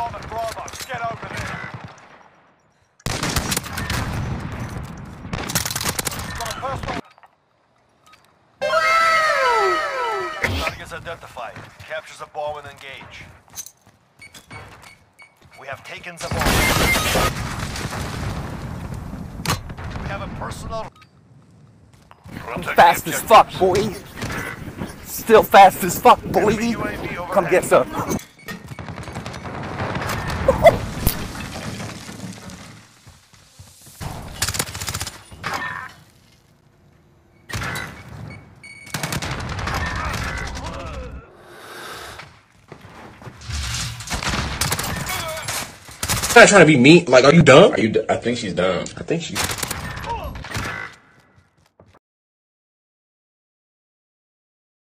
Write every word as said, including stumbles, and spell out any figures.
bomb at Bravo. Get over there. Got a personal. Target is identified. Captures a bomb and engage. We have taken the bomb. We have a personal. Fast as fuck, boy. Still fast as fuck, boy. Come get some. I'm not trying to be mean. Like, are you dumb? Are you? D I think she's dumb. I think she's.